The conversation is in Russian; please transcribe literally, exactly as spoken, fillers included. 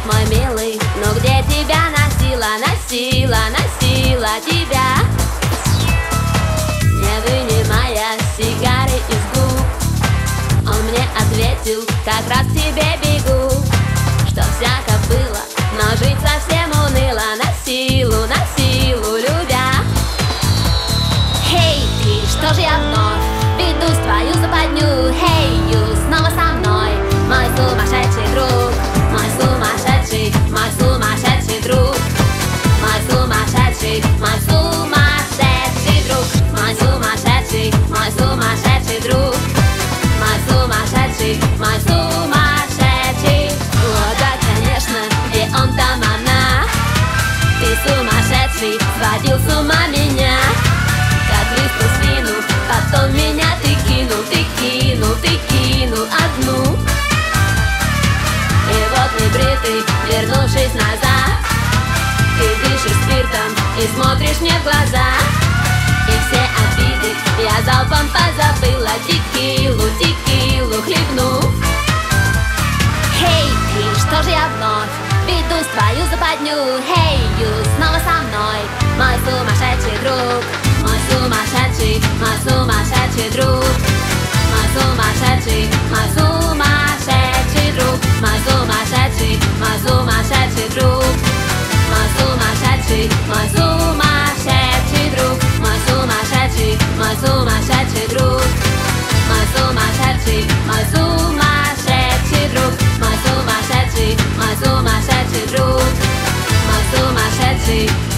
мой милый, ну где тебя носила, носила, носила тебя? Не вынимая сигары из губ, он мне ответил: как раз к тебе бегу. Что всяко было, но жить совсем уныло, на силу, на силу любя. Хей, ты, что же я вновь веду в твою западню? Хей, ю, снова со мной, мой сумасшедший друг, мой сумасшедший, мой сумасшедший друг, мой сумасшедший, мой сумасшедший друг, мой сумасшедший, мой сумасшедший друг, мой сумасшедший, мой сумасшедший. О да, конечно, где он, там она. Ты сумасшедший, сводил с ума меня. Как лист в спину, потом меня ты кинул, ты кинул, ты кинул одну. И вот небритый, вернувшись назад, ты дышишь спиртом и смотришь мне в глаза. И все обиды я залпом позабыла, текилу, текилу хлебну. Хей, ты, что же я вновь веду в твою западню? Хей, ю, снова со мной, мой сумасшедший друг, мой сумасшедший, мой сумасшедший друг, мой сумасшедший, мой сумасшедший друг, мой сумасшедший, мой сумасшедший друг, мой сумасшедший, мой сумасшедший друг, мой сумасшедший, мой сумасшедший друг, мой сумасшедший, мой сумасшедший друг, мой сумасшедший, мой сумасшедший друг, мой сумасшедший.